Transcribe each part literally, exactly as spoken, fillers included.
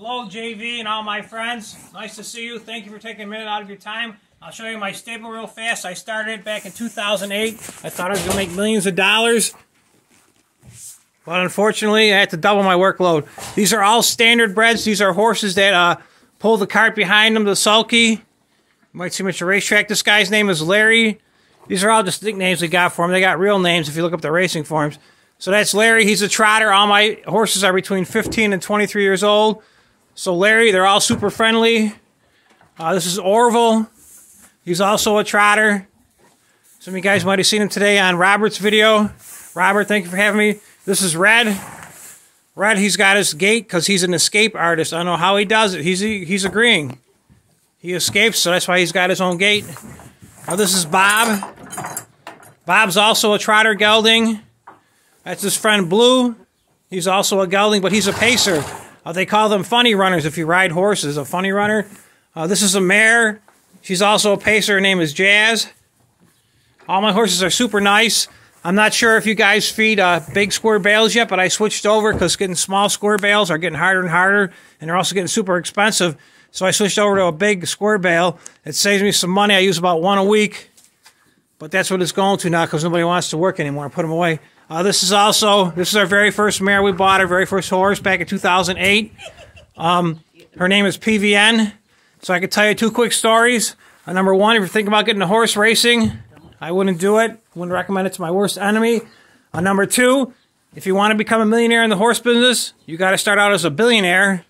Hello, J V and all my friends. Nice to see you. Thank you for taking a minute out of your time. I'll show you my stable real fast. I started it back in two thousand eight. I thought I was going to make millions of dollars. But unfortunately, I had to double my workload. These are all standard breds. These are horses that uh, pull the cart behind them, the sulky. You might see them at your racetrack. This guy's name is Larry. These are all just nicknames we got for him. They got real names if you look up the racing forms. So that's Larry. He's a trotter. All my horses are between fifteen and twenty-three years old. So Larry, they're all super friendly. Uh, this is Orville. He's also a trotter. Some of you guys might have seen him today on Robert's video. Robert, thank you for having me. This is Red. Red, he's got his gait because he's an escape artist. I don't know how he does it. He's he's agreeing. He escapes, so that's why he's got his own gait. Now this is Bob. Bob's also a trotter gelding. That's his friend Blue. He's also a gelding, but he's a pacer. Uh, they call them funny runners if you ride horses, a funny runner. Uh, this is a mare. She's also a pacer. Her name is Jazz. All my horses are super nice. I'm not sure if you guys feed uh, big square bales yet, but I switched over because getting small square bales are getting harder and harder, and they're also getting super expensive. So I switched over to a big square bale. It saves me some money. I use about one a week, but that's what it's going to now because nobody wants to work anymore. I put them away. Uh, this is also, this is our very first mare we bought, our very first horse back in two thousand eight. Um, her name is P V N. So I could tell you two quick stories. Uh, number one, if you're thinking about getting a horse racing, I wouldn't do it. Wouldn't recommend it to my worst enemy. Uh, number two, if you want to become a millionaire in the horse business, you got to start out as a billionaire.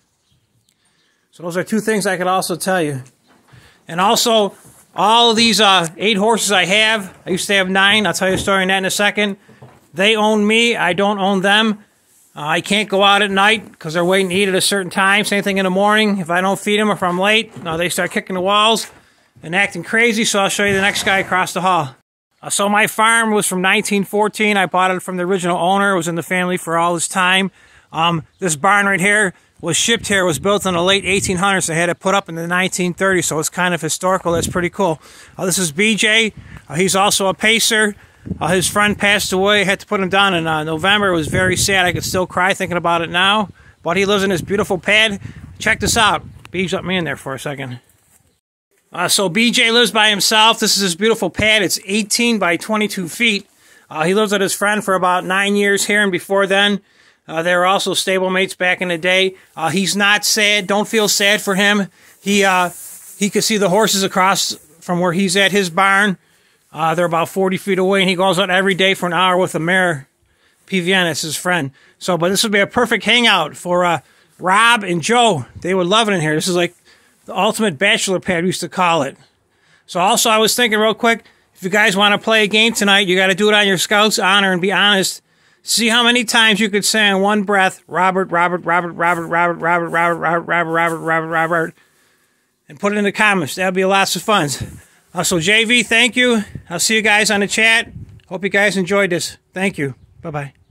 So those are two things I could also tell you. And also, all of these uh, eight horses I have, I used to have nine. I'll tell you a story on that in a second. They own me. I don't own them. Uh, I can't go out at night because they're waiting to eat at a certain time. Same thing in the morning. If I don't feed them or if I'm late, no, they start kicking the walls and acting crazy. So I'll show you the next guy across the hall. Uh, so my farm was from nineteen fourteen. I bought it from the original owner. It was in the family for all this time. Um, this barn right here was shipped here. It was built in the late eighteen hundreds. They had it put up in the nineteen thirties, so it's kind of historical. That's pretty cool. Uh, this is B J. Uh, he's also a pacer. Uh, his friend passed away. I had to put him down in uh, November. It was very sad. I could still cry thinking about it now. But he lives in this beautiful pad. Check this out. Beebs let me in there for a second. Uh, so B J lives by himself. This is his beautiful pad. It's eighteen by twenty-two feet. Uh, he lives with his friend for about nine years here, and before then, uh, they were also stablemates back in the day. Uh, he's not sad. Don't feel sad for him. He uh, he could see the horses across from where he's at his barn. Uh, they're about forty feet away, and he goes out every day for an hour with a mare. P V N, that's his friend. So, but this would be a perfect hangout for uh, Rob and Joe. They would love it in here. This is like the ultimate bachelor pad, we used to call it. So also, I was thinking real quick, if you guys want to play a game tonight, you got to do it on your Scout's honor and be honest. See how many times you could say in one breath, Robert, Robert, Robert, Robert, Robert, Robert, Robert, Robert, Robert, Robert, Robert, Robert, and put it in the comments. That'll be lots of fun. Uh, so, J V, thank you. I'll see you guys on the chat. Hope you guys enjoyed this. Thank you. Bye-bye.